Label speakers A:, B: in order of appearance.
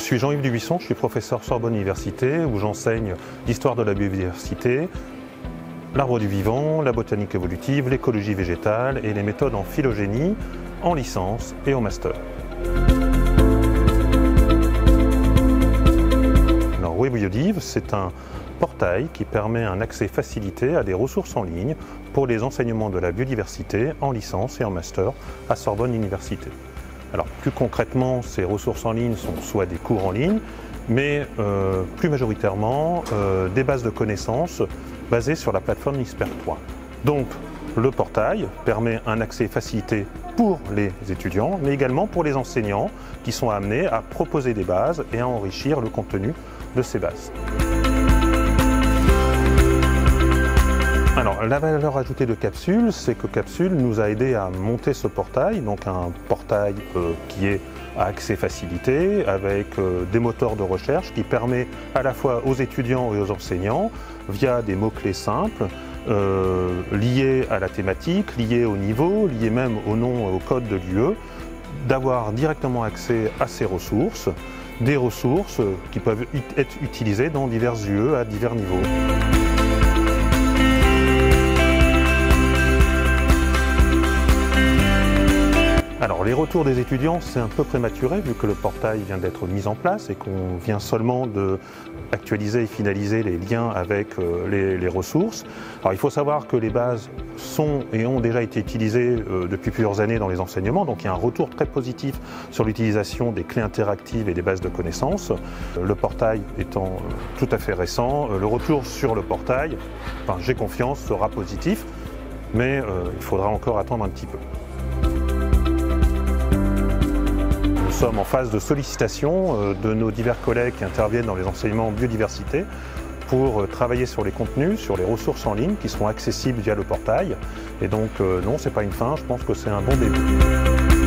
A: suis Jean-Yves Dubuisson, je suis professeur Sorbonne Université où j'enseigne l'histoire de la biodiversité, l'arbre du vivant, la botanique évolutive, l'écologie végétale et les méthodes en phylogénie, en licence et au master. Alors WebBiodiv, c'est un portail qui permet un accès facilité à des ressources en ligne pour les enseignements de la biodiversité en licence et en master à Sorbonne Université. Alors plus concrètement, ces ressources en ligne sont soit des cours en ligne, mais plus majoritairement des bases de connaissances basées sur la plateforme NISPER 3. Donc le portail permet un accès facilité pour les étudiants, mais également pour les enseignants qui sont amenés à proposer des bases et à enrichir le contenu de ces bases. Alors, la valeur ajoutée de Capsule, c'est que Capsule nous a aidé à monter ce portail, donc un portail qui est à accès facilité, avec des moteurs de recherche qui permet à la fois aux étudiants et aux enseignants, via des mots-clés simples, liés à la thématique, liés au niveau, liés même au nom, au code de l'UE, d'avoir directement accès à ces ressources, des ressources qui peuvent être utilisées dans diverses UE à divers niveaux. Alors les retours des étudiants, c'est un peu prématuré vu que le portail vient d'être mis en place et qu'on vient seulement d'actualiser et finaliser les liens avec les ressources. Alors il faut savoir que les bases sont et ont déjà été utilisées depuis plusieurs années dans les enseignements, donc il y a un retour très positif sur l'utilisation des clés interactives et des bases de connaissances. Le portail étant tout à fait récent, le retour sur le portail, enfin, j'ai confiance, sera positif, mais il faudra encore attendre un petit peu. Nous sommes en phase de sollicitation de nos divers collègues qui interviennent dans les enseignements en biodiversité pour travailler sur les contenus, sur les ressources en ligne qui seront accessibles via le portail. Et donc non, ce n'est pas une fin, je pense que c'est un bon début.